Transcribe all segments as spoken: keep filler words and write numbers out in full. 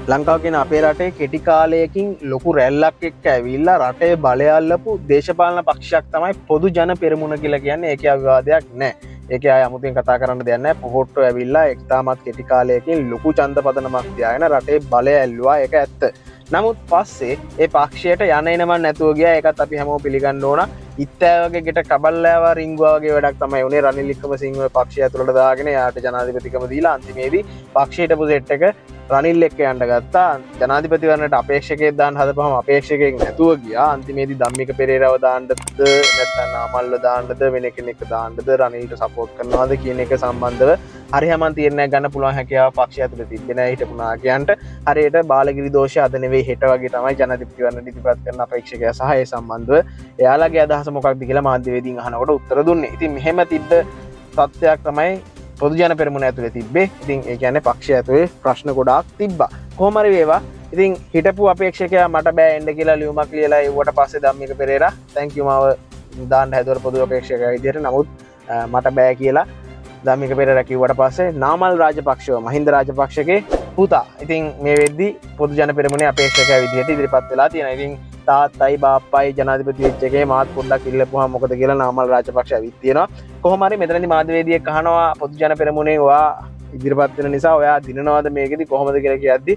ලංකාව කියන අපේ රටේ කෙටි කාලයකින් ලොකු රැල්ලක් එක්ක ඇවිල්ලා රටේ බලය අල්ලපු දේශපාලන පක්ෂයක් තමයි පොදු ජන පෙරමුණ කියලා කියන්නේ. ඒකේ අවිවාදයක් නැහැ. ඒකේ අය අමුතුවෙන් කතා කරන්න දෙයක් නැහැ. පොහොට්ටු ඇවිල්ලා එක්තාමත් කෙටි කාලයකින් ලොකු ඡන්ද පදනමක් තියාගෙන රටේ බලය ඇල්ලුවා. ඒක ඇත්ත. නමුත් පස්සේ ඒ පක්ෂයට යන එනම නැතුව ගියා. ඒකත් අපි හැමෝම පිළිගන්න ඕන. ඉත්තෑ වගේ ගෙට කබල්ලාවා රිංගුවා වගේ වැඩක් තමයි උනේ. රනිල් වික්‍රමසිංහ පක්ෂය ඇතුළට දාගෙන යාට ජනාධිපතිකම දීලා අන්තිමේදී පක්ෂයට පොසෙට් එක රනිල් එක්ක යන්න ගත්තා. ජනාධිපතිවරණයට අපේක්ෂකයෙක් දාන්න හදපුවම අපේක්ෂකයෙක් නැතුව ගියා. අන්තිමේදී ධම්මික පෙරේරාව දාන්නද නැත්නම් නාමල්ව දාන්නද වෙන කෙනෙක් දාන්නද රනිල්ට සපෝට් කරනවාද කියන එක සම්බන්ධව හරි හැමන් තීරණයක් ගන්න පුළුවන් හැකියාව පක්ෂය ඇතුළේ තිබෙන්නේ නැහැ හිටපු නායකයන්ට. හරියට බාලගිරි දෝෂය අද නෙවෙයි හෙට වගේ තමයි ජනාධිපතිවරණයට ඉදිරිපත් කරන අපේක්ෂකයා සහ ඒ සම්බන්ධව එයාලගේ අදහස මොකක්ද කියලා මාධ්‍යවේදීන් අහනකොට උත්තර දුන්නේ. ඉතින් මෙහෙම තිබ්බ තත්ත්වයක් තමයි පොදු ජන පෙරමුණ ඇතුලේ තිබ්බේ. ඉතින් ඒ කියන්නේ පක්ෂය ඇතුලේ ප්‍රශ්න ගොඩාක් තිබ්බා. කොහොම හරි වේවා. ඉතින් හිටපු අපේක්ෂකයා මට බෑ එන්න කියලා ලියුමක් ලියලා ඒවට පස්සේ ධම්මික පෙරේරා thank you මාව දාන්න හැදුවර පොදු අපේක්ෂකයා විදිහට. නමුත් මට බෑ කියලා ධම්මික පෙරේරා කිව්වට පස්සේ නාමල් රාජපක්ෂව මහින්ද රාජපක්ෂගේ පුතා. ඉතින් මේ වෙද්දි පොදු ජන පෙරමුණේ අපේක්ෂකයා විදිහට ඉදිරිපත් වෙලා තියෙනවා. ඉතින් තාත්තයි බාප්පයි ජනාධිපති වෙච්ච එකේ මාත් පොඩ්ඩක් ඉල්ලපුවාම මොකද කියලා නාමල් රාජපක්ෂ ඇවිත් තියෙනවා. කොහොම හරි මෙතනදී මාධ්‍යවේදියෙක් අහනවා පොදු ජන පෙරමුණේ ඔයා ඉදිරිපත් වෙන නිසා ඔයා දිනනවාද මේකෙදි කොහොමද කියලා කියද්දි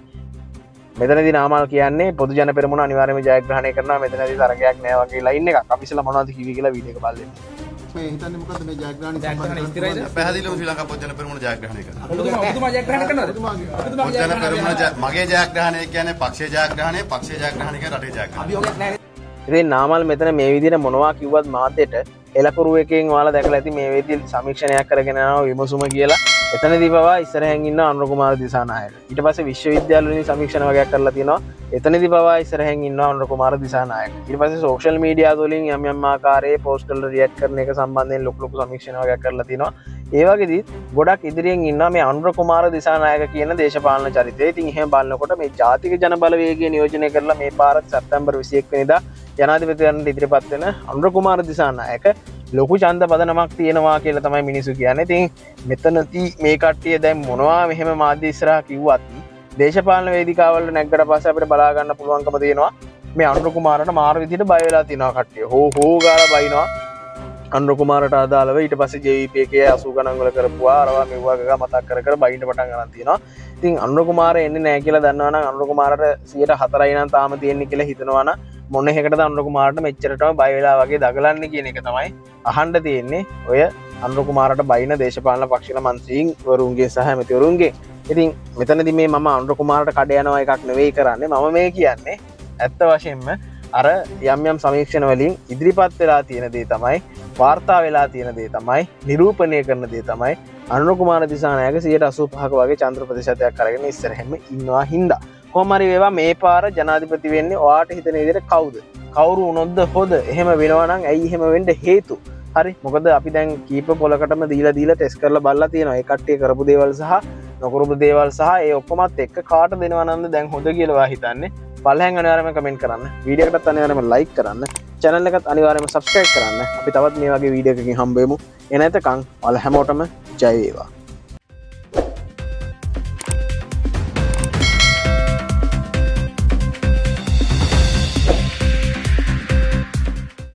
මෙතනදී නාමල් කියන්නේ පොදු ජන පෙරමුණ අනිවාර්යයෙන්ම ජයග්‍රහණය කරනවා. මෙතනදී තරගයක් නෑ වගේ ලයින් එකක්. අපි ඉස්සලා මොනවද කිව්වේ කියලා වීඩියෝ එක බලන්න. මේ හිතන්නේ මොකද්ද මේ ජයග්‍රහණය සම්බන්ධව පැහැදිලිවම ශ්‍රී ලංකා පොදු ජන පෙරමුණ ජයග්‍රහණය කරනවා. ඔබතුමා ජයග්‍රහණය කරනවද? පොදු ජන පෙරමුණ මගේ ජයග්‍රහණය කියන්නේ පක්ෂයේ ජයග්‍රහණය, පක්ෂයේ ජයග්‍රහණය කියන්නේ රටේ ජයග්‍රහණය. අභියෝගයක් නැහැ. ඉතින් නාමල් මෙතන මේ විදිහට මොනවා කිව්වත් මාධ්‍යට එලකුරු එකෙන් ඔයාලා දැකලා ඇති මේ වෙද්දී සමීක්ෂණයක් කරගෙන යනවා විමසුම කියලා. එතනදී පවා ඉස්සරහින් ඉන්න අනුර කුමාර දිසානායක. ඊට පස්සේ විශ්වවිද්‍යාල වලින් සමීක්ෂණ වගේක් කරලා තිනවා. එතනදී පවා ඉස්සරහින් ඉන්න අනුර කුමාර දිසානායක. ඊට පස්සේ සෝෂල් මීඩියා වලින් යම් යම් ආකාරයේ පෝස්ට් වල රියැක්ට් කරන එක සම්බන්ධයෙන් ලොකු ලොකු සමීක්ෂණ වගේක් කරලා තිනවා. ඒ වගේදී ගොඩක් ඉදිරියෙන් ඉන්නවා මේ අනුර කුමාර දිසානායක කියන දේශපාලන චරිතය. ඉතින් එහෙම බලනකොට මේ ජාතික ජන බලවේගය නියෝජනය කරලා මේ පාරත් සැප්තැම්බර් විසිඑක වෙනිදා ජනාධිපතිවරණයට ඉදිරිපත් වෙන අනුර කුමාර දිසානායක ලොකු ඡන්ද පදනමක් තියෙනවා කියලා තමයි මිනිස්සු කියන්නේ. ඉතින් මෙතනදී මේ කට්ටිය දැන් මොනවා මෙහෙම මාධ්‍ය ඉස්සරහා කිව්වත් දේශපාලන වේදිකාවල නැග්ගට පස්සේ අපිට බලා ගන්න පුළුවන්කම තියෙනවා මේ අනුර කුමාරට මාර විදිහට බය වෙලා තියෙනවා කට්ටිය. හෝ හෝ ගාලා බයිනවා අනුර කුමාරට අදාළව. ඊට පස්සේ ජේ වී පී එකේ අසූ ගණන් වල කරපුවා අරවා මෙවුවා ගගා මතක් කර කර බයින්න පටන් ගන්න තියෙනවා. ඉතින් අනුර කුමාරය එන්නේ නැහැ කියලා දන්නවනම් අනුර කුමාරට සියයට හතරයි නම් තාම තියෙන්නේ කියලා හිතනවනම් මොන එකකටද අනුර කුමාරට මෙච්චරටම බය වෙලා වගේ දගලන්නේ කියන එක තමයි අහන්න තියෙන්නේ ඔය අනුර කුමාරට බයින දේශපාලන පක්ෂල මන්ත්‍රීන් වරුන්ගේ සහ ඇමතිවරුන්ගේ. ඉතින් මෙතනදී මේ මම අනුර කුමාරට කඩ යනවා එකක් නෙවෙයි කරන්නේ. මම මේ කියන්නේ ඇත්ත වශයෙන්ම අර යම් යම් සමීක්ෂණ වලින් ඉදිරිපත් වෙලා තියෙන දේ තමයි වාර්තා වෙලා තියෙන දේ තමයි නිරූපණය කරන දේ තමයි අනුර කුමාර දිසානායක සියයට අසූ පහක වගේ චන්ද්‍ර ප්‍රතිශතයක් අරගෙන ඉස්සරහින්ම ඉන්නවා හින්දා. කොහොම හරි වේවා මේ පාර ජනාධිපති වෙන්නේ ඔයාට හිතන විදිහට කවුද? කවුරු වුණොත්ද හොද? එහෙම වෙනවා නම් ඇයි එහෙම වෙන්න හේතු? හරි මොකද අපි දැන් කීප පොලකටම දීලා දීලා ටෙස්ට් කරලා බලලා තියෙනවා. ඒ කට්ටිය කරපු දේවල් සහ නොකරපු දේවල් සහ ඒ ඔක්කොමත් එක්ක කාට දෙනවා නන්ද දැන් හොඳ කියලා ඔයා හිතන්නේ? පළහැන් අනිවාර්යයෙන්ම කමෙන්ට් කරන්න. වීඩියෝ එකටත් අනිවාර්යයෙන්ම ලයික් කරන්න. channel එකත් අනිවාර්යයෙන්ම subscribe කරන්න. අපි තවත් මේ වගේ වීඩියෝ එකකින් හම්බ වෙමු. එනතකන් ඔයාලා හැමෝටම ජය වේවා.